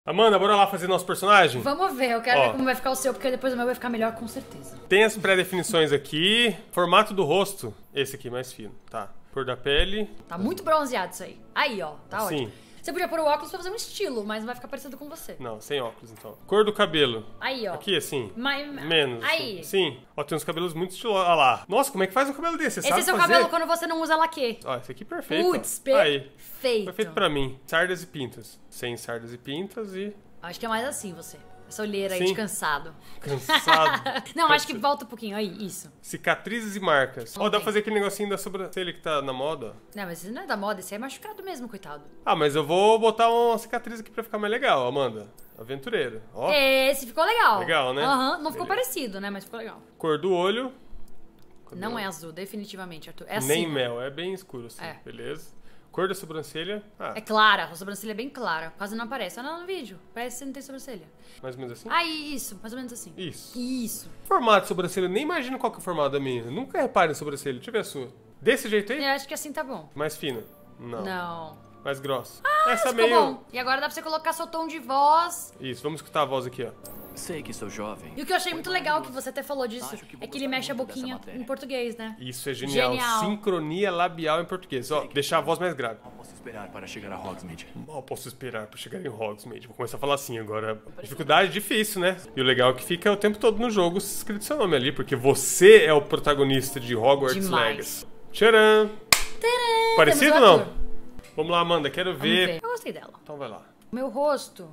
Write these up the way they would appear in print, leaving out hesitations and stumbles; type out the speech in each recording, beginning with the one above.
Amanda, bora lá fazer nosso personagem? Vamos ver, eu quero ver como vai ficar o seu, porque depois o meu vai ficar melhor com certeza. Tem as pré-definições aqui. Formato do rosto, esse aqui mais fino, tá? Cor da pele. Tá muito bronzeado isso aí. Aí, ó, tá Assim. ótimo. Você podia pôr o óculos pra fazer um estilo, mas não vai ficar parecido com você. Não, sem óculos então. Cor do cabelo. Aí, ó. Aqui, assim. Menos. Aí. Assim. Sim. Ó, tem uns cabelos muito estilosos. Olha lá. Nossa, como é que faz um cabelo desse? Você Esse é seu cabelo quando você não usa laque. Ó, esse aqui é perfeito. Putz, Aí. perfeito. Perfeito pra mim. Sardas e pintas. Sem sardas e pintas e... Acho que é mais assim você. Essa olheira aí Sim. de cansado. Cansado. Não, acho que volta um pouquinho. Aí, isso. Cicatrizes e marcas. Ó, dá pra fazer aquele negocinho da sobrancelha que tá na moda. Não, mas isso não é da moda, esse aí é machucado mesmo, coitado. Ah, mas eu vou botar uma cicatriz aqui pra ficar mais legal, Amanda. Aventureira. Ó. Esse ficou legal. Legal, né? Aham, não ficou Beleza. parecido, né? Mas ficou legal. Cor do olho. Não é azul, definitivamente, Arthur. É assim. Nem mel, é bem escuro assim. É. Beleza. Cor da sobrancelha. Ah, É clara, a sobrancelha é bem clara. Quase não aparece. Olha no vídeo. Parece que você não tem sobrancelha. mais ou menos assim? Aí, isso. Mais ou menos assim. Isso. Isso. Formato de sobrancelha, eu nem imagino qual que é o formato da minha. Eu nunca repare em sobrancelha. Deixa eu ver a sua. Desse jeito aí? Eu acho que assim tá bom. Mais fina? Não. Não. Mais grossa? Ficou Essa meio... bom. E agora dá pra você colocar seu tom de voz. Isso, vamos escutar a voz aqui, ó. Sei que sou jovem. E o que eu achei muito legal, que você até falou disso, Acho que vou é que ele gostar mexe a muito dessa boquinha matéria. em português, né? Isso é genial. Genial. Sincronia labial em português. Ó, deixar a voz mais grave. Não posso esperar para chegar a Hogsmeade. Mal posso esperar pra chegar em Hogsmeade. Vou começar a falar assim agora. Dificuldade difícil, né? E o legal é que fica o tempo todo no jogo escrito seu nome ali, porque você é o protagonista de Hogwarts Demais. Legacy. Tcharam! Tcharam! Parecido Temos ou o não? ator. Vamos lá, Amanda, quero Vamos ver. ver. Eu gostei dela. Então vai lá. Meu rosto,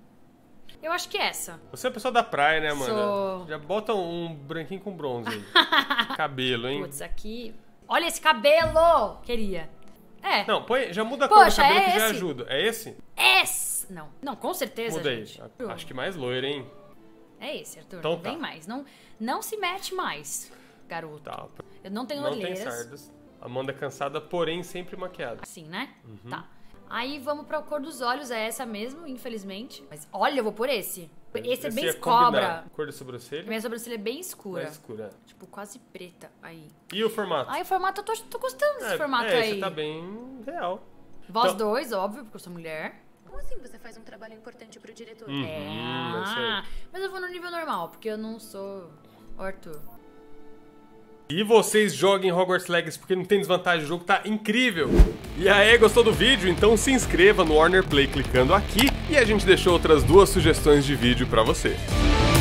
eu acho que é essa. Você é a pessoa da praia, né, Amanda? Sou. Já bota um branquinho com bronze aí. Cabelo, hein? Putz, aqui... Olha esse cabelo! Queria. É. Não, põe, já muda a cor do Poxa, cabelo é que já esse. ajuda. É esse? Esse! Não. Não, com certeza, Muda aí. gente. Acho que mais loiro, hein? É esse, Arthur. Então Não vem tá. mais. Não se mete mais, garoto. Tá. Eu não tenho Não tem olheiras. sardas. Amanda cansada, porém sempre maquiada. Assim, né? Uhum. Tá. Aí vamos pra cor dos olhos, é essa mesmo, infelizmente. Mas olha, eu vou por esse. Esse é bem combinar. cobra. Cor da sobrancelha. Minha sobrancelha é bem escura. Mais escura. Tipo, quase preta. Aí. E o formato? Aí o formato, eu tô gostando desse formato aí. Esse tá bem real. Voz Então- 2, óbvio, porque eu sou mulher. Como assim você faz um trabalho importante pro diretor? É isso aí. Mas eu vou no nível normal, porque eu não sou o Arthur. E vocês joguem Hogwarts Legacy porque não tem desvantagem, o jogo tá incrível. E aí, gostou do vídeo? Então se inscreva no Warner Play clicando aqui e a gente deixou outras 2 sugestões de vídeo pra você.